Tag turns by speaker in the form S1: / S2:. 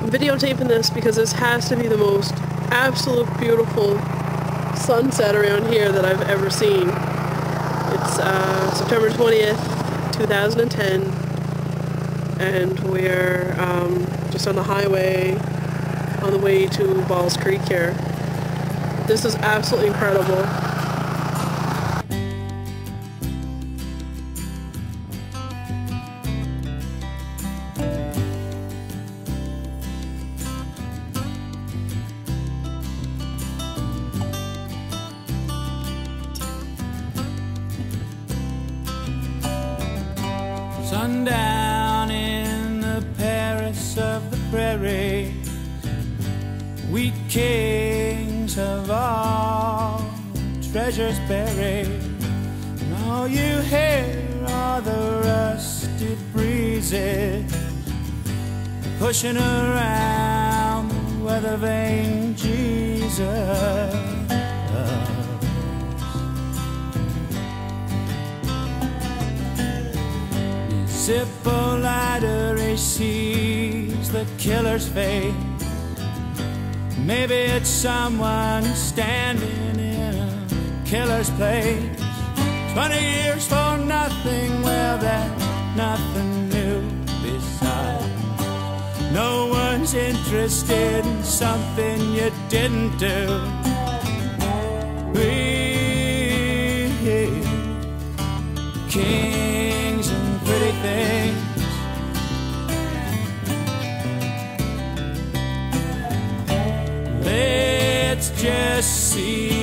S1: videotaping this because this has to be the most absolute beautiful sunset around here that I've ever seen. It's September 20th, 2010, and we're just on the highway on the way to Balls Creek here. This is absolutely incredible.
S2: Sundown in the Paris of the prairie, we kings of all treasures buried, and all you hear are the rusted breezes pushing around the weather-vane Jesus. Zippo-lighter, he sees the killer's fate. Maybe it's someone standing in a killer's place. 20 years for nothing, well, that's nothing new. Besides, no one's interested in something you didn't do. We kings and pretty things, let's just see